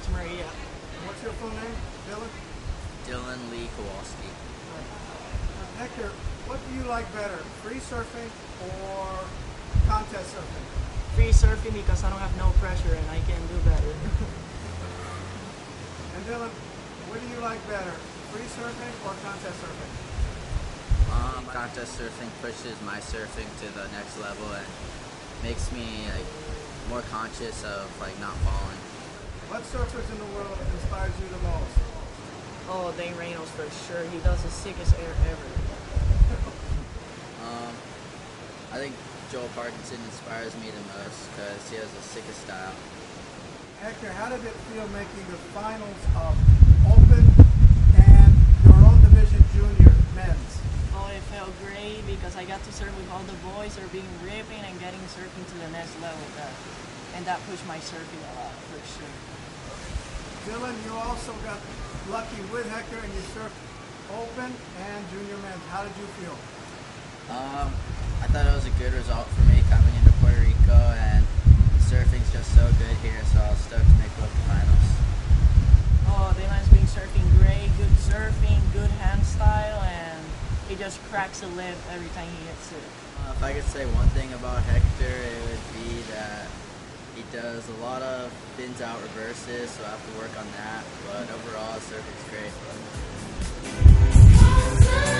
Santa Maria. What's your full name, Dylan? Dylan Lee Kowalski. Hector, what do you like better, free surfing or contest surfing? Free surfing because I don't have no pressure and I can do better. And Dylan, what do you like better, free surfing or contest surfing? Contest surfing pushes my surfing to the next level and makes me more conscious of not falling. What surfers in the world inspires you the most? Oh, Dane Reynolds for sure. He does the sickest air ever. I think Joel Parkinson inspires me the most because he has the sickest style. Hector, how did it feel making the finals of Open and your own division junior men's? Oh, it felt great because I got to surf with all the boys who are being ripping and getting surfing to the next level. And that pushed my surfing a lot for sure. Dylan, you also got lucky with Hector and you surfed Open and junior men's. How did you feel? I thought it was a good result for me coming into Puerto Rico, and surfing's just so good here, so I was stoked to make both the finals. Oh, Dylan's been surfing great, good surfing, good hand style, and he just cracks a lip every time he hits it. If I could say one thing about Hector, it would be that he does a lot of bins out reverses, so I have to work on that, but overall surfing's great.